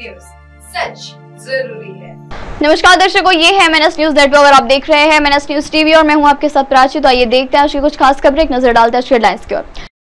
News, सच जरूरी है। नमस्कार दर्शकों, ये है MNS न्यूज नेटवर्क और आप देख रहे हैं MNS न्यूज टीवी और मैं हूं आपके साथ प्राची। तो आइए देखते हैं आज की कुछ खास खबरें, एक नजर डालते हैं हेडलाइंस की ओर।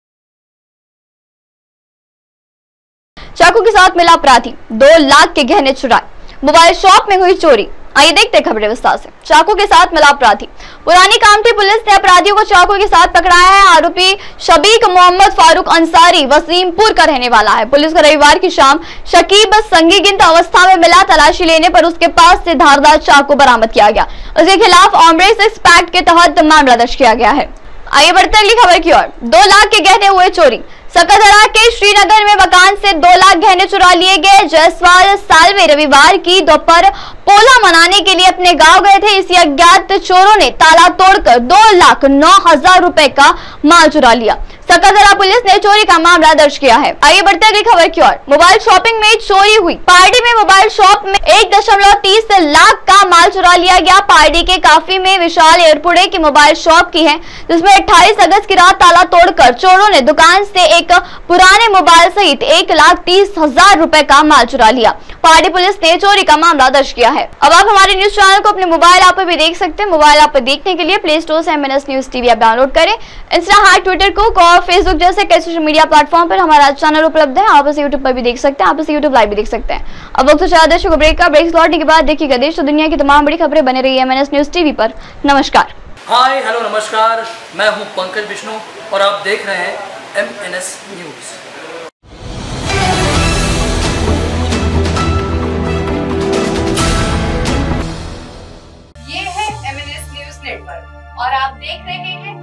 चाकू के साथ मिला अपराधी, 2 लाख के गहने चुराए, मोबाइल शॉप में हुई चोरी। आइए देखते हैं खबरें विस्तार से। चाकू के साथ मिला अपराधी। पुरानी कामठी पुलिस ने अपराधियों को चाकू के साथ पकड़ाया है। आरोपी शबीक मोहम्मद फारूक अंसारी वसीमपुर का रहने वाला है। पुलिस को रविवार की शाम शकीब संगीगिंत अवस्था में मिला। तलाशी लेने पर उसके पास से धारदार चाकू बरामद किया गया। उसके खिलाफ ऑमरेस एक्ट के तहत मामला दर्ज किया गया है। आइए बढ़ते अगली खबर की ओर। 2 लाख के गहने हुए चोरी। सकदरा के श्रीनगर में मकान से 2 लाख गहने चुरा लिए गए। जयसवाल सालवे रविवार की दोपहर पोला मनाने के लिए अपने गांव गए थे। इसी अज्ञात चोरों ने ताला तोड़कर 2,09,000 रुपए का माल चुरा लिया। सकदरा पुलिस ने चोरी का मामला दर्ज किया है। आइए बढ़ते अगली खबर की ओर। मोबाइल शॉपिंग में चोरी हुई। पार्टी में मोबाइल शॉप में 1.30 लाख का माल चुरा लिया गया। पार्टी के काफी में विशाल एयरपुरे की मोबाइल शॉप की है, जिसमें 28 अगस्त की रात ताला तोड़कर चोरों ने दुकान से एक पुराने मोबाइल सहित 1,30,000 रुपए का माल चुरा लिया। पार्टी पुलिस ने चोरी का मामला दर्ज किया है। अब आप हमारे न्यूज चैनल को अपने मोबाइल ऐप पर भी देख सकते हैं। मोबाइल ऐप पर देखने के लिए प्ले स्टोर से MNS news TV app download करें। इंस्टा, ट्विटर को फेसबुक जैसे कई सोशल मीडिया प्लेटफॉर्म पर हमारा चैनल उपलब्ध है। आप इसे यूट्यूब पर भी देख सकते हैं, आप इसे यूट्यूब लाइव भी देख सकते हैं। अब वक्त चाह दर्शकों ब्रेक का। ब्रेक लौटने के बाद देखिएगा देश और दुनिया की तमाम बड़ी खबरें बने रही है MNS न्यूज टीवी पर। नमस्कार। हाय हेलो नमस्कार, मैं हूं पंकज विष्णु और आप देख रहे हैं MNS न्यूज। ये है MNS न्यूज नेटवर्क और आप देख रहे हैं